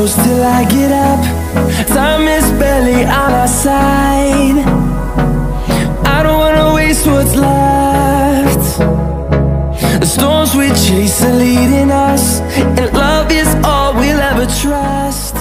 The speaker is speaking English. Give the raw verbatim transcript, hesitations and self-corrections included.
close till I get up. Time is barely on our side. I don't wanna waste what's left. The storms we chase are leading us, and love is all we'll ever trust.